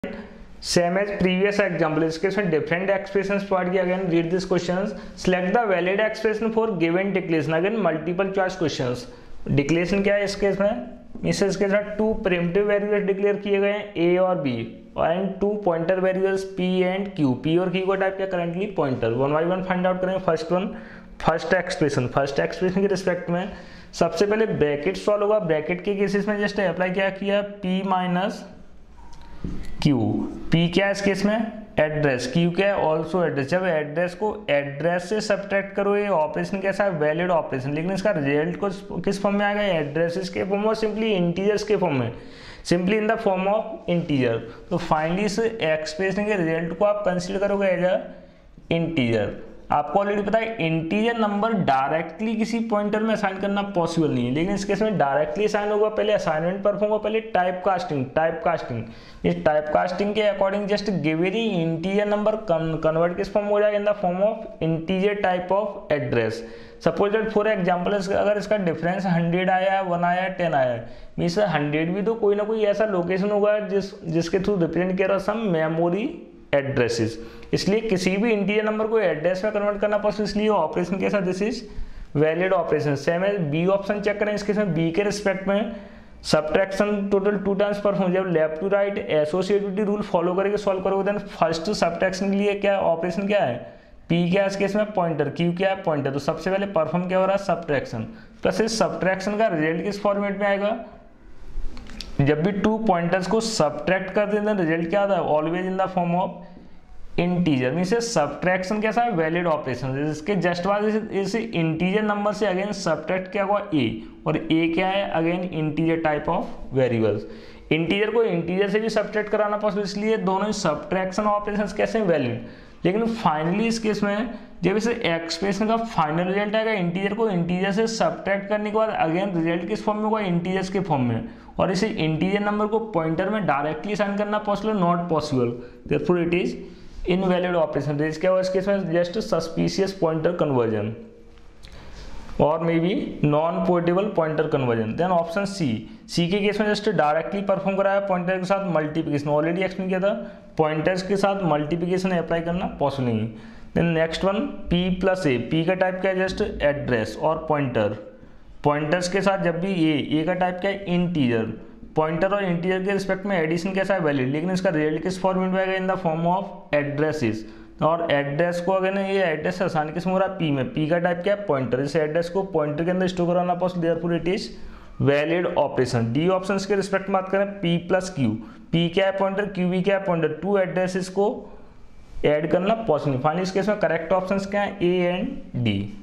Same as previous example, इसके इसमें different expression provide किया। Again read this question, select the valid expression for given declaration. Again multiple choice question. Declaration क्या है इसके इसमें, Mrs के साथ 2 प्रिमिटिव वेरिएबल्स डिक्लेयर किए गए हैं ए और B, and 2 pointer variables P and Q. P और क्यू का टाइप क्या currently pointer. One by one find out करेंगे। फर्स्ट एक्सप्रेशन के रिस्पेक्ट में सबसे पहले ब्रैकेट सॉल्व होगा। ब्रैकेट के केसेस में जस्ट अप्लाई क्या किया, पी माइनस क्यू। पी क्या है इस केस में, एड्रेस। क्यू क्या है, ऑल्सो एड्रेस। जब एड्रेस को एड्रेस से सब्ट्रैक्ट करो, ये ऑपरेशन कैसा है, वैलिड ऑपरेशन। लेकिन इसका रिजल्ट को किस फॉर्म में आएगा, एड्रेसेस के फॉर्म में, सिंपली इंटीजर्स के फॉर्म में, simply in the form of integer. तो फाइनली इस एक्सप्रेशन के रिजल्ट को आप कंसीडर करोगे एज अ इंटीजर। आपको ऑलरेडी पता है इंटीजर नंबर डायरेक्टली किसी पॉइंटर में असाइन करना पॉसिबल नहीं है, लेकिन इस केस में डायरेक्टली असाइन होगा। पहले असाइनमेंट परफॉर्म होगा, पहले टाइप कास्टिंग। इस टाइप कास्टिंग के according just give any integer number convert किस फॉर्म हो जाएगा, in the form of integer type of address. Suppose that for example अगर इसका डिफरेंस 100 आया, 1 आया, 10 आया, मीन्स 100 भी तो कोई ना कोई ऐसा लोकेशन होगा जिसके थ्रू रिप्रेजेंट किया सम मेमोरी एड्रेसेस। इसलिए किसी भी इंटीजर नंबर को एड्रेस में कन्वर्ट करना पॉसिबल, इसलिए ऑपरेशन के साथ this is valid operation. Same है बी ऑप्शन चेक करें। इसके इसमें बी के रिस्पेक्ट में सब्ट्रैक्शन टोटल 2 टाइम्स परफॉर्म। जब left to right associativity rule follow करके सॉल्व करोगे, देन फर्स्ट सब्ट्रैक्शन के लिए क्या ऑपरेशन क्या है, पी क्या है इस केस में, पॉइंटर। क्यू क्या है, पॉइंटर। तो सबसे पहले परफॉर्म क्या हो रहा है, सब्ट्रैक्शन। प्लस इस सब्ट्रैक्शन का रिजल्ट किस फॉर्मेट में आएगा, जब भी 2 पॉइंटर्स को सब्ट्रैक्ट कर देते हैं रिजल्ट क्या आता है, always in the form of integer. Means subtraction कैसा है, वैलिड ऑपरेशन। इसके जस्ट बाद इस इंटीजर नंबर से अगेन सब्ट्रैक्ट क्या हुआ, ए, और ए क्या है, again integer type of variables. Integer को इंटीजर से भी सब्ट्रैक्ट कराना पॉसिबल, इसलिए दोनों ही सब्ट्रैक्शन ऑपरेशंस कैसे हैं, वैलिड। लेकिन फाइनली इस केस में जब इसे एक्सप्रेशन का फाइनल रिजल्ट आएगा, इंटीजर को इंटीजर से सब्ट्रैक्ट करने के बाद अगेन रिजल्ट किस फॉर्म में होगा, इंटीजर्स के फॉर्म में। और इसे इंटीजर नंबर को पॉइंटर में डायरेक्टली असाइन करना possible, not possible, therefore it is invalid operation. तो क्या हुआ इस केस में, जस्ट सस्पिशियस पॉइंटर कन्वर्जन और may be non portable pointer conversion. Then option C के केस में जस्ट डायरेक्टली परफॉर्म कराया, पॉइंटर के साथ मल्टीप्लिकेशन। ऑलरेडी एक्सप्लेन किया था, पॉइंटर्स के साथ मल्टीप्लिकेशन अप्लाई करना पॉसिबल नहीं। Then next one P plus A. P का टाइप क्या है, जस्ट एड्रेस और पॉइंटर। पॉइंटर्स के साथ जब भी ए का टाइप क्या है, इंटीजर। पॉइंटर और इंटीजर के रिस्पेक्ट में एडिशन कैसा है, वैलिड। लेकिन इसका रिजल्ट किस फॉर्मेट में आएगा, in the form of addresses. और एड्रेस को अगर ये एड्रेस आसानी किस में हो रहा है, पी में। पी का टाइप क्या है, पॉइंटर। इस एड्रेस को पॉइंटर के अंदर स्टोर कराना possible, therefore it is valid operation. D option के रिस्पेक्ट में बात करें, पी प्लस क्यू। पी क्या है, पॉइंटर, क्यू भी क्या है, पॉइंटर। 2 एड्रेसेस को ऐड करना पॉसिबल। फाइनली इस केस में करेक्ट ऑप्शंस क्या है, ए एंड डी।